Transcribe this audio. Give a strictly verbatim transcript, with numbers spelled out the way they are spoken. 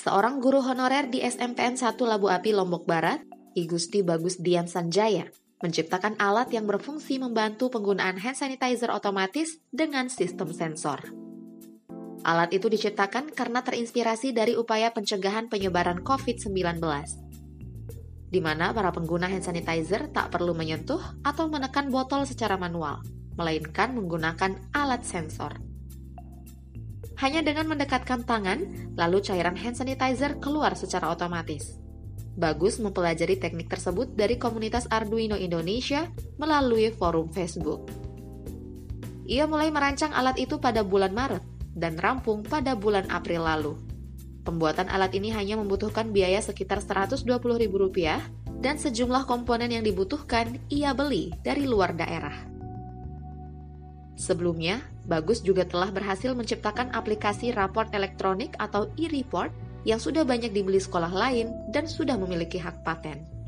seorang guru honorer di S M P N satu Labu Api, Lombok Barat, I Gusti Bagus Dian Sanjaya, menciptakan alat yang berfungsi membantu penggunaan hand sanitizer otomatis dengan sistem sensor. Alat itu diciptakan karena terinspirasi dari upaya pencegahan penyebaran covid sembilan belas, di mana para pengguna hand sanitizer tak perlu menyentuh atau menekan botol secara manual, melainkan menggunakan alat sensor. Hanya dengan mendekatkan tangan, lalu cairan hand sanitizer keluar secara otomatis. Bagus mempelajari teknik tersebut dari komunitas Arduino Indonesia melalui forum Facebook. Ia mulai merancang alat itu pada bulan Maret dan rampung pada bulan April lalu. Pembuatan alat ini hanya membutuhkan biaya sekitar seratus dua puluh ribu rupiah dan sejumlah komponen yang dibutuhkan ia beli dari luar daerah. Sebelumnya, Bagus juga telah berhasil menciptakan aplikasi raport elektronik atau e-report yang sudah banyak dibeli sekolah lain dan sudah memiliki hak paten.